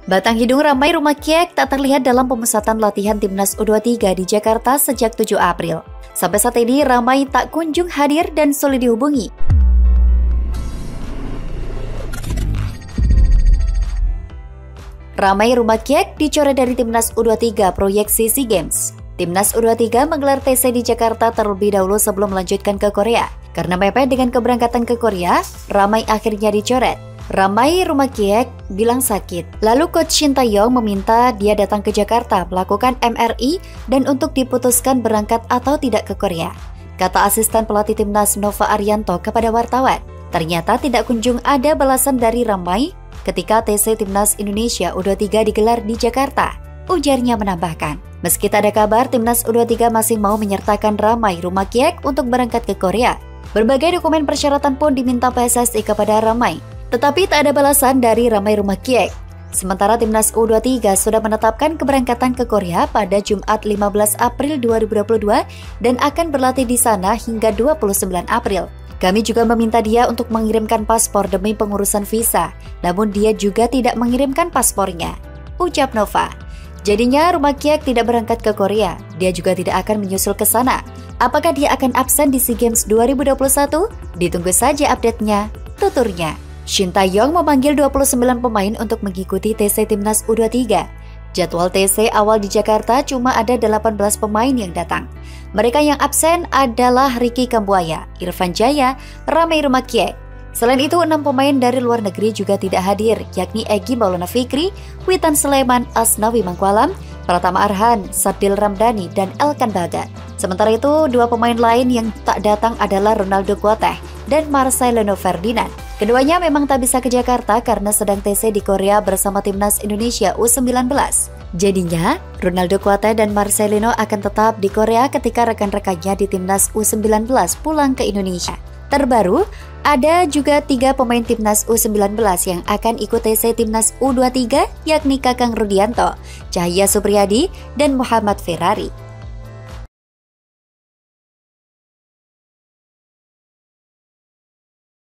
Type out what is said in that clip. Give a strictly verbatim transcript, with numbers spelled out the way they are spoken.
Batang hidung ramai rumah Kiek tak terlihat dalam pemusatan latihan Timnas U dua puluh tiga di Jakarta sejak tujuh April. Sampai saat ini Ramai tak kunjung hadir dan sulit dihubungi. Ramai rumah Kiek dicoret dari Timnas U dua puluh tiga proyeksi SEA Games. Timnas U dua puluh tiga menggelar T C di Jakarta terlebih dahulu sebelum melanjutkan ke Korea. Karena mepet dengan keberangkatan ke Korea, Ramai akhirnya dicoret. Ramai rumah Kiek bilang sakit. Lalu Coach Shin Tae-yong meminta dia datang ke Jakarta melakukan M R I dan untuk diputuskan berangkat atau tidak ke Korea. Kata asisten pelatih Timnas Nova Arianto kepada wartawan. Ternyata tidak kunjung ada balasan dari Ramai ketika T C Timnas Indonesia U dua puluh tiga digelar di Jakarta. Ujarnya menambahkan, meski tak ada kabar, Timnas U dua puluh tiga masih mau menyertakan Ramai rumah Kiek untuk berangkat ke Korea. Berbagai dokumen persyaratan pun diminta P S S I kepada Ramai. Tetapi tak ada balasan dari Ramai rumah Kiek. Sementara Timnas U dua puluh tiga sudah menetapkan keberangkatan ke Korea pada Jumat lima belas April dua ribu dua puluh dua dan akan berlatih di sana hingga dua puluh sembilan April. Kami juga meminta dia untuk mengirimkan paspor demi pengurusan visa, namun dia juga tidak mengirimkan paspornya, ucap Nova. Jadinya rumah Kiek tidak berangkat ke Korea, dia juga tidak akan menyusul ke sana. Apakah dia akan absen di SEA Games dua ribu dua puluh satu? Ditunggu saja update-nya, tuturnya. Shin Tae-yong memanggil dua puluh sembilan pemain untuk mengikuti T C Timnas U dua puluh tiga. Jadwal T C awal di Jakarta cuma ada delapan belas pemain yang datang. Mereka yang absen adalah Ricky Kambuaya, Irfan Jaya, Ramai rumah Kiek. Selain itu, enam pemain dari luar negeri juga tidak hadir, yakni Egy Maulana Fikri, Witan Sulaiman, Asnawi Mangkualam, Pratama Arhan, Sadil Ramdhani, dan Elkan Bagat. Sementara itu, dua pemain lain yang tak datang adalah Ronaldo Kuateh dan Marcelino Ferdinand. Keduanya memang tak bisa ke Jakarta karena sedang T C di Korea bersama Timnas Indonesia U sembilan belas. Jadinya, Ronaldo Kuateh dan Marcelino akan tetap di Korea ketika rekan-rekannya di Timnas U sembilan belas pulang ke Indonesia. Terbaru, ada juga tiga pemain Timnas U sembilan belas yang akan ikut T C Timnas U dua puluh tiga, yakni Kakang Rudianto, Cahya Supriyadi, dan Muhammad Ferrari.